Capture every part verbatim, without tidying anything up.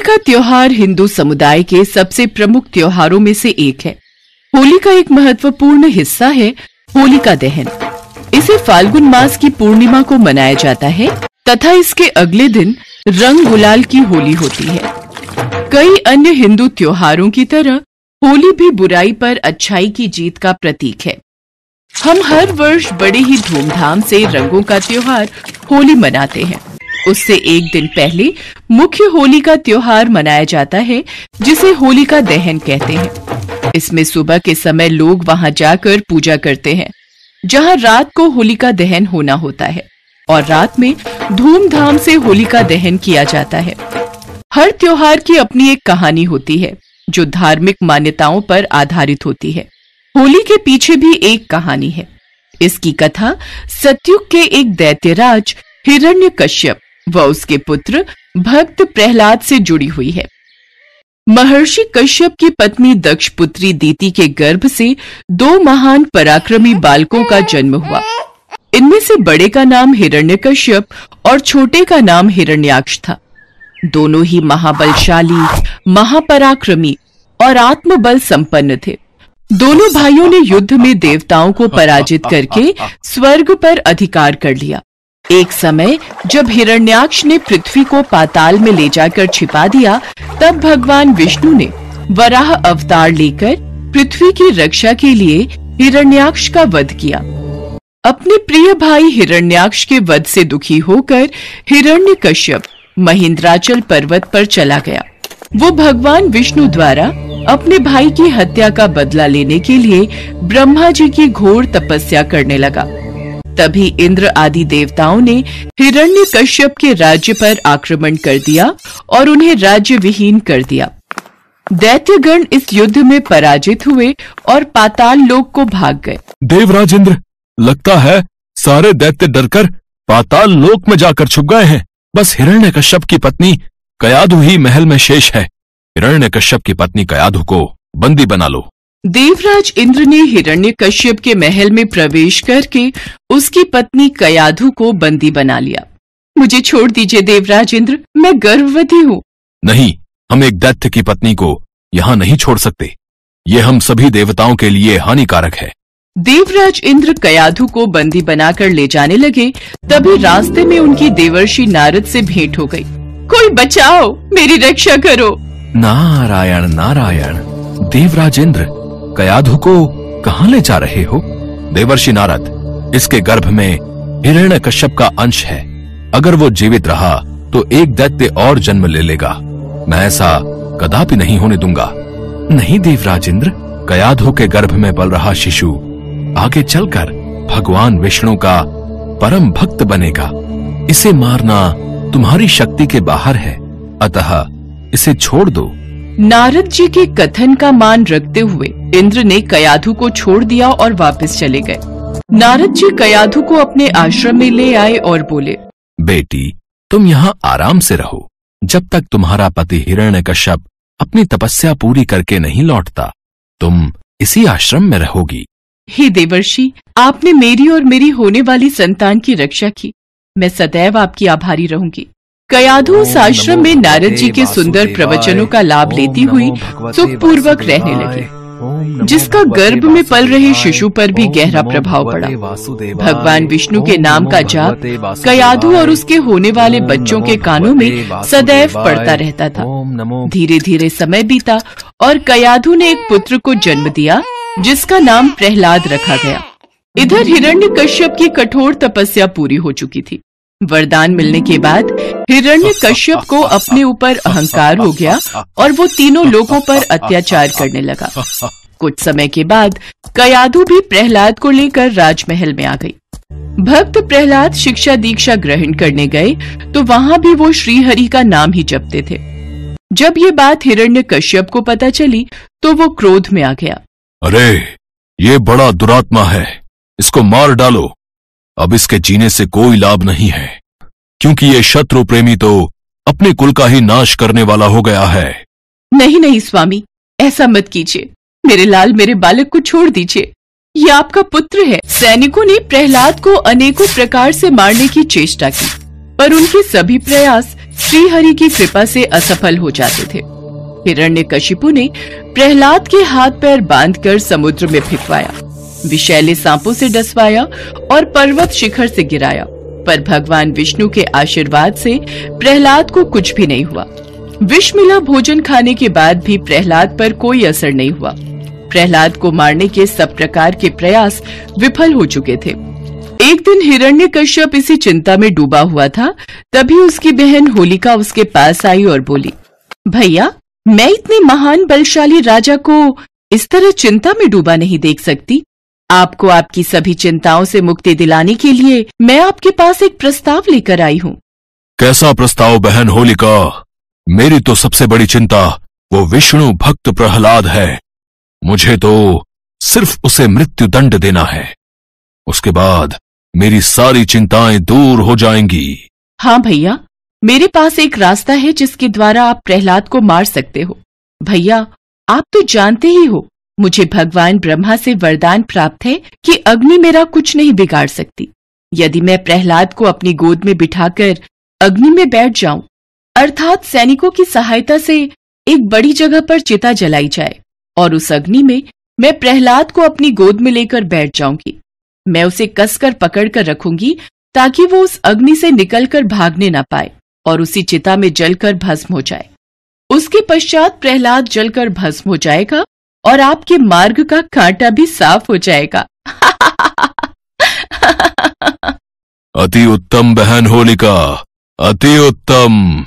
का त्योहार हिंदू समुदाय के सबसे प्रमुख त्योहारों में से एक है। होली का एक महत्वपूर्ण हिस्सा है होलिका दहन। इसे फाल्गुन मास की पूर्णिमा को मनाया जाता है तथा इसके अगले दिन रंग गुलाल की होली होती है। कई अन्य हिंदू त्योहारों की तरह होली भी बुराई पर अच्छाई की जीत का प्रतीक है। हम हर वर्ष बड़े ही धूमधाम से रंगों का त्योहार होली मनाते हैं। उससे एक दिन पहले मुख्य होली का त्योहार मनाया जाता है, जिसे होलिका दहन कहते हैं। इसमें सुबह के समय लोग वहां जाकर पूजा करते हैं, जहां रात को होलिका दहन होना होता है और रात में धूमधाम से होलिका दहन किया जाता है। हर त्योहार की अपनी एक कहानी होती है, जो धार्मिक मान्यताओं पर आधारित होती है। होली के पीछे भी एक कहानी है। इसकी कथा सतयुग के एक दैत्यराज हिरण्यकश्यप व उसके पुत्र भक्त प्रहलाद से जुड़ी हुई है। महर्षि कश्यप की पत्नी दक्ष पुत्री दीति के गर्भ से दो महान पराक्रमी बालकों का जन्म हुआ। इनमें से बड़े का नाम हिरण्यकश्यप और छोटे का नाम हिरण्याक्ष था। दोनों ही महाबलशाली, महापराक्रमी और आत्मबल संपन्न थे। दोनों भाइयों ने युद्ध में देवताओं को पराजित करके स्वर्ग पर अधिकार कर लिया। एक समय जब हिरण्याक्ष ने पृथ्वी को पाताल में ले जाकर छिपा दिया, तब भगवान विष्णु ने वराह अवतार लेकर पृथ्वी की रक्षा के लिए हिरण्याक्ष का वध किया। अपने प्रिय भाई हिरण्याक्ष के वध से दुखी होकर हिरण्यकश्यप महेंद्राचल पर्वत पर चला गया। वो भगवान विष्णु द्वारा अपने भाई की हत्या का बदला लेने के लिए ब्रह्मा जी की घोर तपस्या करने लगा। तभी इंद्र आदि देवताओं ने हिरण्यकश्यप के राज्य पर आक्रमण कर दिया और उन्हें राज्य विहीन कर दिया। दैत्यगण इस युद्ध में पराजित हुए और पाताल लोक को भाग गए। देवराज इंद्र, लगता है सारे दैत्य डरकर पाताल लोक में जाकर छुप गए हैं। बस हिरण्यकश्यप की पत्नी कयाधु ही महल में शेष है। हिरण्यकश्यप की पत्नी कयाधु को बंदी बना लो। देवराज इंद्र ने हिरण्यकश्यप के महल में प्रवेश करके उसकी पत्नी कयाधु को बंदी बना लिया। मुझे छोड़ दीजिए देवराज इंद्र, मैं गर्भवती हूँ। नहीं, हम एक दैत्य की पत्नी को यहाँ नहीं छोड़ सकते। ये हम सभी देवताओं के लिए हानिकारक है। देवराज इंद्र कयाधु को बंदी बनाकर ले जाने लगे। तभी रास्ते में उनकी देवर्षि नारद से भेंट हो गई। कोई बचाओ, मेरी रक्षा करो। नारायण नारायण। देवराज इंद्र, कयाधु को कहाँ ले जा रहे हो? देवर्षि नारद, इसके गर्भ में हिरण्यकश्यप का अंश है। अगर वो जीवित रहा तो एक दैत्य और जन्म ले लेगा। मैं ऐसा कदापि नहीं होने दूंगा। नहीं देवराज इंद्र, कयाधु के गर्भ में पल रहा शिशु आगे चलकर भगवान विष्णु का परम भक्त बनेगा। इसे मारना तुम्हारी शक्ति के बाहर है, अतः इसे छोड़ दो। नारद जी के कथन का मान रखते हुए इंद्र ने कयाधु को छोड़ दिया और वापस चले गए। नारद जी कयाधु को अपने आश्रम में ले आए और बोले, बेटी, तुम यहाँ आराम से रहो। जब तक तुम्हारा पति हिरण्यकश्यप अपनी तपस्या पूरी करके नहीं लौटता, तुम इसी आश्रम में रहोगी। हे देवर्षि, आपने मेरी और मेरी होने वाली संतान की रक्षा की। मैं सदैव आपकी आभारी रहूंगी। कयाधु उस आश्रम में नारद जी के सुंदर प्रवचनों का लाभ लेती हुई सुखपूर्वक रहने लगी, जिसका गर्भ में पल रहे शिशु पर भी गहरा प्रभाव पड़ा। भगवान विष्णु के नाम का जाप कयाधु और उसके होने वाले बच्चों के कानों में सदैव पड़ता रहता था। धीरे धीरे समय बीता और कयाधु ने एक पुत्र को जन्म दिया, जिसका नाम प्रहलाद रखा गया। इधर हिरण्यकश्यप की कठोर तपस्या पूरी हो चुकी थी। वरदान मिलने के बाद हिरण्यकश्यप को अपने ऊपर अहंकार हो गया और वो तीनों लोगों पर अत्याचार करने लगा। कुछ समय के बाद कयाधु भी प्रहलाद को लेकर राजमहल में आ गई। भक्त प्रहलाद शिक्षा दीक्षा ग्रहण करने गए तो वहां भी वो श्रीहरि का नाम ही जपते थे। जब ये बात हिरण्यकश्यप को पता चली तो वो क्रोध में आ गया। अरे, ये बड़ा दुरात्मा है, इसको मार डालो। अब इसके जीने से कोई लाभ नहीं है, क्योंकि ये शत्रु प्रेमी तो अपने कुल का ही नाश करने वाला हो गया है। नहीं नहीं स्वामी, ऐसा मत कीजिए। मेरे लाल, मेरे बालक को छोड़ दीजिए। ये आपका पुत्र है। सैनिकों ने प्रहलाद को अनेकों प्रकार से मारने की चेष्टा की, पर उनके सभी प्रयास श्रीहरि की कृपा से असफल हो जाते थे। हिरण्यकशिपु ने प्रहलाद के हाथ पैर बांधकर समुद्र में फेंकवाया, विषैले सांपों से डसवाया और पर्वत शिखर से गिराया, पर भगवान विष्णु के आशीर्वाद से प्रहलाद को कुछ भी नहीं हुआ। विष मिला भोजन खाने के बाद भी प्रहलाद पर कोई असर नहीं हुआ। प्रहलाद को मारने के सब प्रकार के प्रयास विफल हो चुके थे। एक दिन हिरण्यकश्यप इसी चिंता में डूबा हुआ था, तभी उसकी बहन होलिका उसके पास आई और बोली, भैया, मैं इतने महान बलशाली राजा को इस तरह चिंता में डूबा नहीं देख सकती। आपको आपकी सभी चिंताओं से मुक्ति दिलाने के लिए मैं आपके पास एक प्रस्ताव लेकर आई हूँ। कैसा प्रस्ताव बहन होलिका? मेरी तो सबसे बड़ी चिंता वो विष्णु भक्त प्रहलाद है। मुझे तो सिर्फ उसे मृत्यु दंड देना है, उसके बाद मेरी सारी चिंताएं दूर हो जाएंगी। हाँ भैया, मेरे पास एक रास्ता है जिसके द्वारा आप प्रहलाद को मार सकते हो। भैया, आप तो जानते ही हो, मुझे भगवान ब्रह्मा से वरदान प्राप्त है कि अग्नि मेरा कुछ नहीं बिगाड़ सकती। यदि मैं प्रहलाद को अपनी गोद में बिठाकर अग्नि में बैठ जाऊं, अर्थात सैनिकों की सहायता से एक बड़ी जगह पर चिता जलाई जाए और उस अग्नि में मैं प्रहलाद को अपनी गोद में लेकर बैठ जाऊंगी। मैं उसे कसकर पकड़कर रखूंगी ताकि वो उस अग्नि से निकलकर भागने न पाए और उसी चिता में जलकर भस्म हो जाए। उसके पश्चात प्रहलाद जलकर भस्म हो जाएगा और आपके मार्ग का कांटा भी साफ हो जाएगा। अति उत्तम बहन होलिका, अति उत्तम।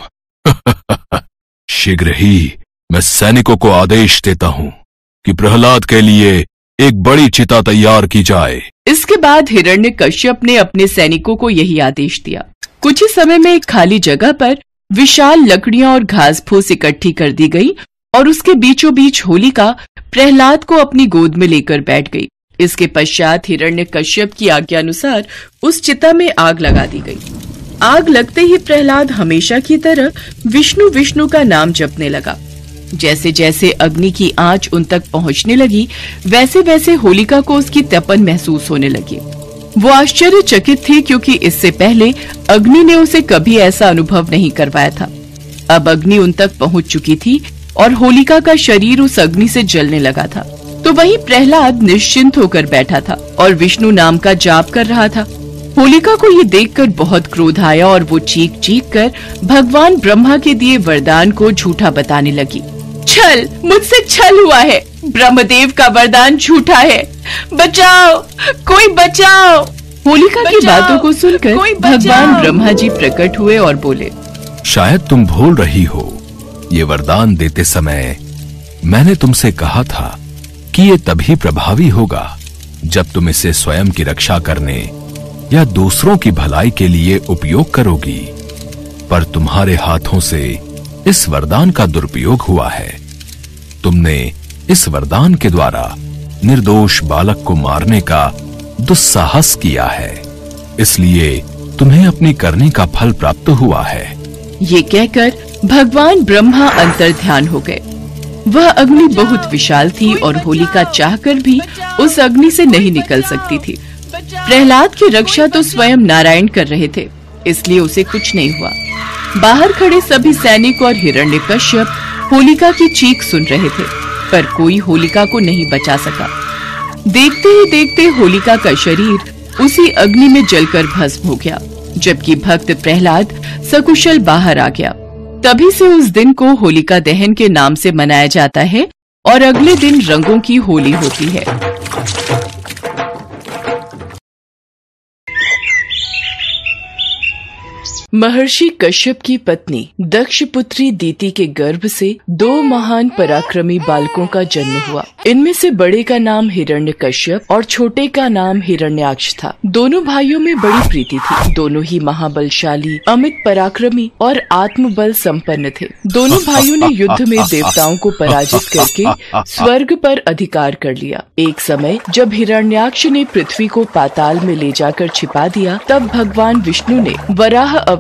शीघ्र ही मैं सैनिकों को आदेश देता हूँ कि प्रहलाद के लिए एक बड़ी चिता तैयार की जाए। इसके बाद हिरण्यकश्यप ने अपने सैनिकों को यही आदेश दिया। कुछ ही समय में एक खाली जगह पर विशाल लकड़ियां और घास फूस इकट्ठी कर दी गई और उसके बीचों बीच होलिका प्रहलाद को अपनी गोद में लेकर बैठ गई। इसके पश्चात हिरण्यकश्यप की आज्ञानुसार उस चिता में आग लगा दी गई। आग लगते ही प्रहलाद हमेशा की तरह विष्णु विष्णु का नाम जपने लगा। जैसे जैसे अग्नि की आंच उन तक पहुंचने लगी, वैसे वैसे होलिका को उसकी तपन महसूस होने लगी। वो आश्चर्यचकित थी, क्योंकि इससे पहले अग्नि ने उसे कभी ऐसा अनुभव नहीं करवाया था। अब अग्नि उन तक पहुंच चुकी थी और होलिका का शरीर उस अग्नि से जलने लगा था। तो वहीं प्रहलाद निश्चिंत होकर बैठा था और विष्णु नाम का जाप कर रहा था। होलिका को ये देखकर बहुत क्रोध आया और वो चीख चीख कर भगवान ब्रह्मा के दिए वरदान को झूठा बताने लगी। छल, मुझसे छल हुआ है। ब्रह्मदेव का वरदान झूठा है। बचाओ, कोई बचाओ। होलिका की बातों को सुनकर भगवान ब्रह्मा जी प्रकट हुए और बोले, शायद तुम भूल रही हो, ये वरदान देते समय मैंने तुमसे कहा था कि ये तभी प्रभावी होगा जब तुम इसे स्वयं की रक्षा करने या दूसरों की भलाई के लिए उपयोग करोगी, पर तुम्हारे हाथों से इस वरदान का दुरुपयोग हुआ है। तुमने इस वरदान के द्वारा निर्दोष बालक को मारने का दुस्साहस किया है, इसलिए तुम्हें अपनी करने का फल प्राप्त हुआ है। ये कहकर भगवान ब्रह्मा अंतर्ध्यान हो गए। वह अग्नि बहुत विशाल थी और होलिका चाहकर भी उस अग्नि से नहीं निकल सकती थी। प्रहलाद की रक्षा तो स्वयं नारायण कर रहे थे, इसलिए उसे कुछ नहीं हुआ। बाहर खड़े सभी सैनिक और हिरण्यकश्यप होलिका की चीख सुन रहे थे, पर कोई होलिका को नहीं बचा सका। देखते ही देखते होलिका का शरीर उसी अग्नि में जलकर भस्म हो गया, जबकि भक्त प्रहलाद सकुशल बाहर आ गया। तभी से उस दिन को होलिका दहन के नाम से मनाया जाता है और अगले दिन रंगों की होली होती है। महर्षि कश्यप की पत्नी दक्ष पुत्री दीति के गर्भ से दो महान पराक्रमी बालकों का जन्म हुआ। इनमें से बड़े का नाम हिरण्यकश्यप और छोटे का नाम हिरण्याक्ष था। दोनों भाइयों में बड़ी प्रीति थी। दोनों ही महाबलशाली, अमित पराक्रमी और आत्मबल संपन्न थे। दोनों भाइयों ने युद्ध में देवताओं को पराजित करके स्वर्ग पर अधिकार कर लिया। एक समय जब हिरण्याक्ष ने पृथ्वी को पाताल में ले जाकर छिपा दिया, तब भगवान विष्णु ने वराह अवतार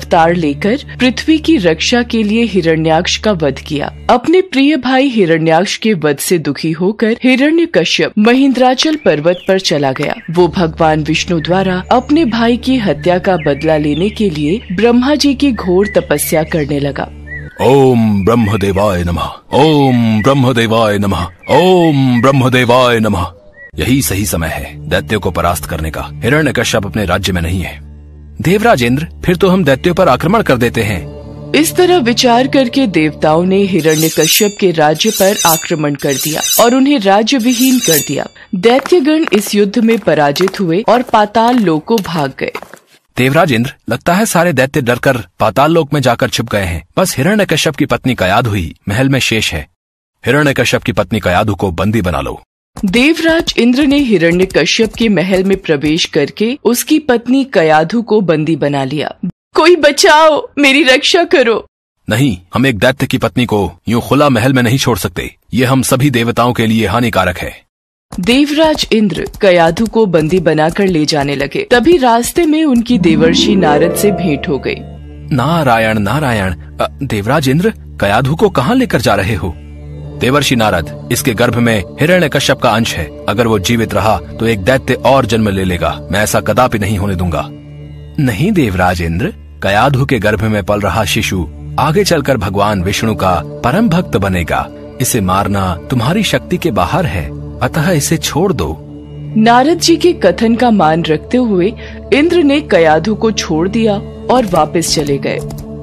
अवतार लेकर पृथ्वी की रक्षा के लिए हिरण्याक्ष का वध किया। अपने प्रिय भाई हिरण्याक्ष के वध से दुखी होकर हिरण्यकश्यप महेंद्राचल पर्वत पर चला गया। वो भगवान विष्णु द्वारा अपने भाई की हत्या का बदला लेने के लिए ब्रह्मा जी की घोर तपस्या करने लगा। ओम ब्रह्मदेवाय नमः, ओम ब्रह्मदेवाय नमः, ओम ब्रह्मदेवाय नमः। यही सही समय है दैत्यों को परास्त करने का। हिरण्यकश्यप अपने राज्य में नहीं है। देवराज इंद्र, फिर तो हम दैत्यों पर आक्रमण कर देते हैं। इस तरह विचार करके देवताओं ने हिरण्यकश्यप के राज्य पर आक्रमण कर दिया और उन्हें राज्य विहीन कर दिया। दैत्यगण इस युद्ध में पराजित हुए और पाताल लोक को भाग गए। देवराज इंद्र, लगता है सारे दैत्य डरकर पाताल लोक में जाकर छिप गए हैं। बस हिरण्यकश्यप की पत्नी कयाधु ही महल में शेष है। हिरण्यकश्यप की पत्नी कयाधु को बंदी बना लो। देवराज इंद्र ने हिरण्यकश्यप के महल में प्रवेश करके उसकी पत्नी कयाधु को बंदी बना लिया। कोई बचाओ, मेरी रक्षा करो। नहीं, हम एक दैत्य की पत्नी को यूं खुला महल में नहीं छोड़ सकते। ये हम सभी देवताओं के लिए हानिकारक है। देवराज इंद्र कयाधु को बंदी बनाकर ले जाने लगे। तभी रास्ते में उनकी देवर्षि नारद से भेंट हो गई। नारायण नारायण। देवराज इंद्र, कयाधु को कहाँ लेकर जा रहे हो? देवर्षि नारद, इसके गर्भ में हिरण्यकश्यप का अंश है। अगर वो जीवित रहा तो एक दैत्य और जन्म ले लेगा। मैं ऐसा कदापि नहीं होने दूंगा। नहीं देवराज इंद्र, कयाधु के गर्भ में पल रहा शिशु आगे चलकर भगवान विष्णु का परम भक्त बनेगा। इसे मारना तुम्हारी शक्ति के बाहर है, अतः इसे छोड़ दो। नारद जी के कथन का मान रखते हुए इंद्र ने कयाधु को छोड़ दिया और वापस चले गए।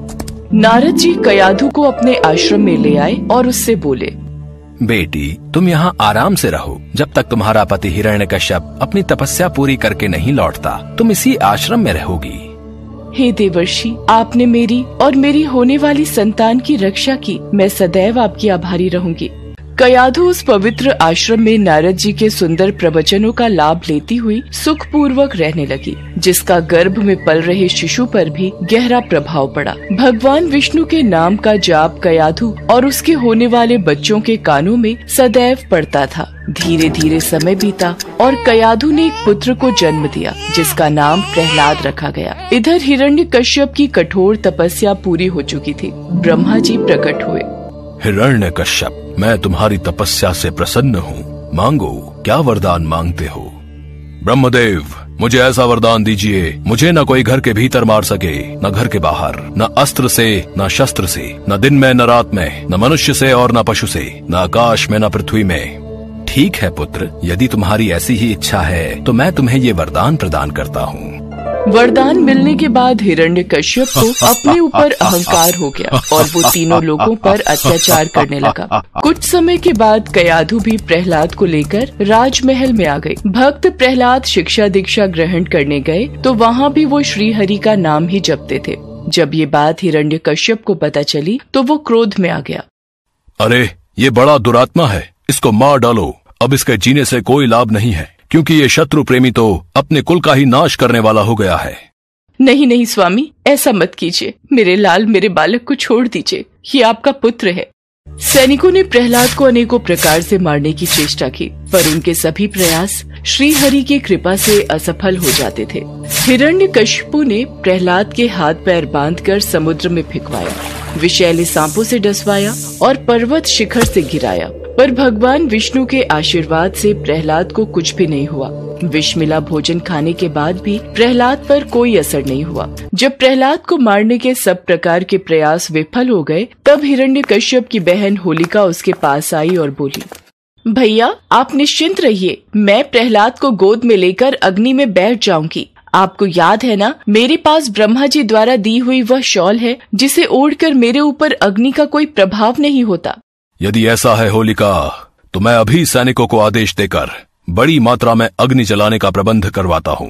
नारद जी कयाधु को अपने आश्रम में ले आए और उससे बोले, बेटी, तुम यहाँ आराम से रहो जब तक तुम्हारा पति हिरण्यकश्यप अपनी तपस्या पूरी करके नहीं लौटता। तुम इसी आश्रम में रहोगी। हे देवर्षि, आपने मेरी और मेरी होने वाली संतान की रक्षा की। मैं सदैव आपकी आभारी रहूंगी। कयाधु उस पवित्र आश्रम में नारद जी के सुंदर प्रवचनों का लाभ लेती हुई सुख पूर्वक रहने लगी, जिसका गर्भ में पल रहे शिशु पर भी गहरा प्रभाव पड़ा। भगवान विष्णु के नाम का जाप कयाधु और उसके होने वाले बच्चों के कानों में सदैव पड़ता था। धीरे धीरे समय बीता और कयाधु ने एक पुत्र को जन्म दिया, जिसका नाम प्रहलाद रखा गया। इधर हिरण्यकश्यप की कठोर तपस्या पूरी हो चुकी थी। ब्रह्मा जी प्रकट हुए। हिरण्यकश्यप, मैं तुम्हारी तपस्या से प्रसन्न हूँ। मांगो, क्या वरदान मांगते हो? ब्रह्मदेव, मुझे ऐसा वरदान दीजिए, मुझे न कोई घर के भीतर मार सके, न घर के बाहर, न अस्त्र से, न शस्त्र से, न दिन में, न रात में, न मनुष्य से और न पशु से, न आकाश में, न पृथ्वी में। ठीक है पुत्र, यदि तुम्हारी ऐसी ही इच्छा है तो मैं तुम्हें ये वरदान प्रदान करता हूँ। वरदान मिलने के बाद हिरण्यकश्यप को अपने ऊपर अहंकार हो गया और वो तीनों लोगों पर अत्याचार करने लगा। कुछ समय के बाद कयाधु भी प्रहलाद को लेकर राजमहल में आ गई। भक्त प्रहलाद शिक्षा दीक्षा ग्रहण करने गए तो वहाँ भी वो श्री हरि का नाम ही जपते थे। जब ये बात हिरण्यकश्यप को पता चली तो वो क्रोध में आ गया। अरे, ये बड़ा दुरात्मा है, इसको मार डालो। अब इसके जीने से कोई लाभ नहीं है, क्योंकि ये शत्रु प्रेमी तो अपने कुल का ही नाश करने वाला हो गया है। नहीं नहीं स्वामी, ऐसा मत कीजिए। मेरे लाल, मेरे बालक को छोड़ दीजिए। ये आपका पुत्र है। सैनिकों ने प्रहलाद को अनेकों प्रकार से मारने की चेष्टा की, पर उनके सभी प्रयास श्री हरि की कृपा से असफल हो जाते थे। हिरण्यकशिपु ने प्रहलाद के हाथ पैर बांधकर समुद्र में फेंकवाया, विषैले सांपों से डसवाया और पर्वत शिखर से गिराया, पर भगवान विष्णु के आशीर्वाद से प्रहलाद को कुछ भी नहीं हुआ। विष मिला भोजन खाने के बाद भी प्रहलाद पर कोई असर नहीं हुआ। जब प्रहलाद को मारने के सब प्रकार के प्रयास विफल हो गए, तब हिरण्यकश्यप की बहन होलिका उसके पास आई और बोली, भैया आप निश्चिंत रहिए, मैं प्रहलाद को गोद में लेकर अग्नि में बैठ जाऊंगी। आपको याद है ना, मेरे पास ब्रह्मा जी द्वारा दी हुई वह शॉल है, जिसे ओढ़कर मेरे ऊपर अग्नि का कोई प्रभाव नहीं होता। यदि ऐसा है होलिका, तो मैं अभी सैनिकों को आदेश देकर बड़ी मात्रा में अग्नि जलाने का प्रबंध करवाता हूँ।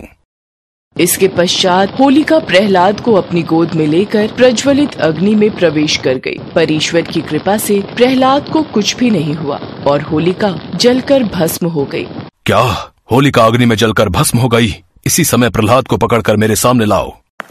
इसके पश्चात होलिका प्रहलाद को अपनी गोद में लेकर प्रज्वलित अग्नि में प्रवेश कर गई, पर ईश्वर की कृपा से प्रहलाद को कुछ भी नहीं हुआ और होलिका जलकर भस्म हो गई। क्या? होलिका अग्नि में जलकर भस्म हो गई? इसी समय प्रहलाद को पकड़कर मेरे सामने लाओ।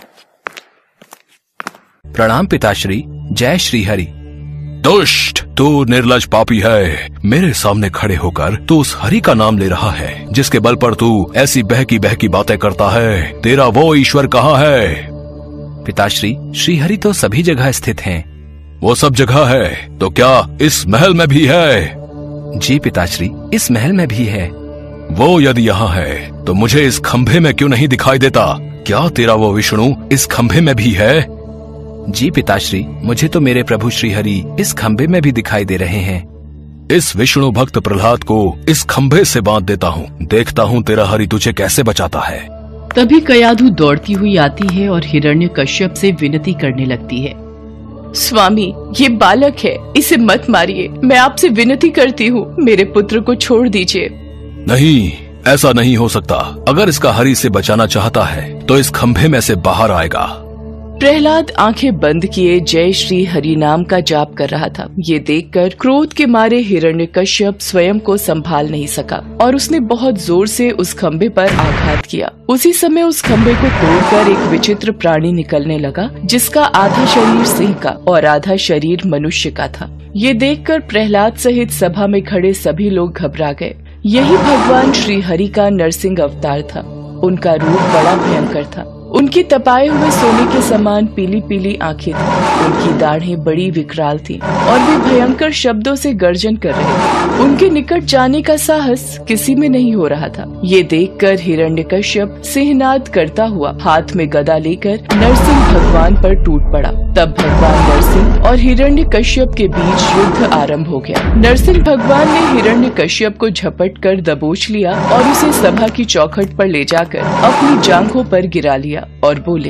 प्रणाम पिताश्री, जय श्री हरि। दुष्ट, तू निर्लज पापी है। मेरे सामने खड़े होकर तू उस हरि का नाम ले रहा है, जिसके बल पर तू ऐसी बहकी बहकी बातें करता है। तेरा वो ईश्वर कहाँ है? पिताश्री, श्रीहरि तो सभी जगह स्थित हैं। वो सब जगह है तो क्या इस महल में भी है? जी पिताश्री, इस महल में भी है। वो यदि यहाँ है तो मुझे इस खंभे में क्यों नहीं दिखाई देता? क्या तेरा वो विष्णु इस खंभे में भी है? जी पिताश्री, मुझे तो मेरे प्रभु श्रीहरि इस खंभे में भी दिखाई दे रहे हैं। इस विष्णु भक्त प्रहलाद को इस खंभे से बांध देता हूँ, देखता हूँ तेरा हरि तुझे कैसे बचाता है। तभी कयाधु दौड़ती हुई आती है और हिरण्यकश्यप से विनती करने लगती है। स्वामी, ये बालक है, इसे मत मारिए, मैं आपसे विनती करती हूँ, मेरे पुत्र को छोड़ दीजिए। नहीं, ऐसा नहीं हो सकता। अगर इसका हरि से बचाना चाहता है तो इस खंभे में से बाहर आएगा। प्रहलाद आंखें बंद किए जय श्री हरि नाम का जाप कर रहा था। ये देखकर क्रोध के मारे हिरण्यकश्यप स्वयं को संभाल नहीं सका और उसने बहुत जोर से उस खंभे पर आघात किया। उसी समय उस खंभे को तोड़कर एक विचित्र प्राणी निकलने लगा, जिसका आधा शरीर सिंह का और आधा शरीर मनुष्य का था। ये देखकर प्रहलाद सहित सभा में खड़े सभी लोग घबरा गए। यही भगवान श्री हरि का नरसिंह अवतार था। उनका रूप बड़ा भयंकर था। उनकी तपाए हुए सोने के समान पीली पीली आंखें थी। उनकी दाढ़ें बड़ी विकराल थी और वे भयंकर शब्दों से गर्जन कर रहे थे। उनके निकट जाने का साहस किसी में नहीं हो रहा था। ये देखकर हिरण्यकश्यप सिंहनाद करता हुआ हाथ में गदा लेकर नरसिंह भगवान पर टूट पड़ा। तब भगवान नरसिंह और हिरण्यकश्यप के बीच युद्ध आरंभ हो गया। नरसिंह भगवान ने हिरण्यकश्यप को झपट कर दबोच लिया और उसे सभा की चौखट पर ले जाकर अपनी जांघों पर गिरा लिया और बोले,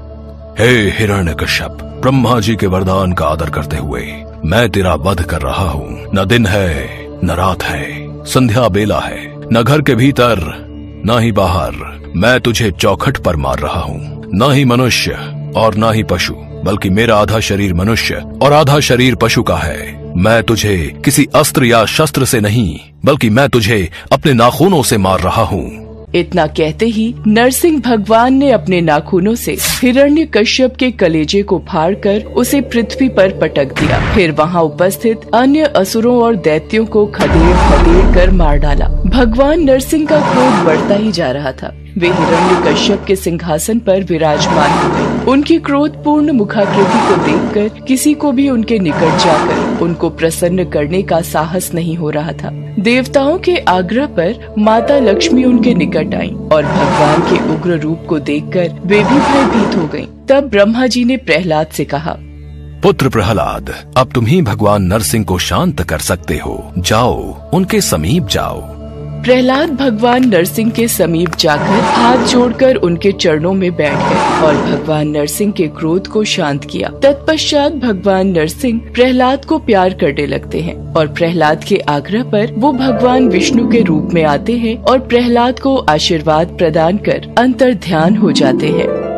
हे हिरण्यकश्यप, ब्रह्मा जी के वरदान का आदर करते हुए मैं तेरा वध कर रहा हूँ। न दिन है न रात है, संध्या बेला है, न घर के भीतर न ही बाहर। मैं तुझे चौखट पर मार रहा हूँ। न ही मनुष्य और न ही पशु, बल्कि मेरा आधा शरीर मनुष्य और आधा शरीर पशु का है। मैं तुझे किसी अस्त्र या शस्त्र से नहीं, बल्कि मैं तुझे अपने नाखूनों से मार रहा हूँ। इतना कहते ही नरसिंह भगवान ने अपने नाखूनों से हिरण्यकश्यप के कलेजे को फाड़कर उसे पृथ्वी पर पटक दिया। फिर वहां उपस्थित अन्य असुरों और दैत्यों को खदेड़ खदेड़ कर मार डाला। भगवान नरसिंह का क्रोध बढ़ता ही जा रहा था। वे हिरण्यकश्यप के सिंहासन पर विराजमान हो गए। उनकी क्रोधपूर्ण मुखाकृति को देखकर किसी को भी उनके निकट जाकर उनको प्रसन्न करने का साहस नहीं हो रहा था। देवताओं के आग्रह पर माता लक्ष्मी उनके निकट आईं और भगवान के उग्र रूप को देखकर वे भी भयभीत हो गईं। तब ब्रह्मा जी ने प्रहलाद से कहा, पुत्र प्रहलाद, अब तुम ही भगवान नरसिंह को शांत कर सकते हो। जाओ, उनके समीप जाओ। प्रहलाद भगवान नरसिंह के समीप जाकर हाथ जोड़कर उनके चरणों में बैठ गए और भगवान नरसिंह के क्रोध को शांत किया। तत्पश्चात भगवान नरसिंह प्रहलाद को प्यार करने लगते हैं और प्रहलाद के आग्रह पर वो भगवान विष्णु के रूप में आते हैं और प्रहलाद को आशीर्वाद प्रदान कर अंतर्ध्यान हो जाते हैं।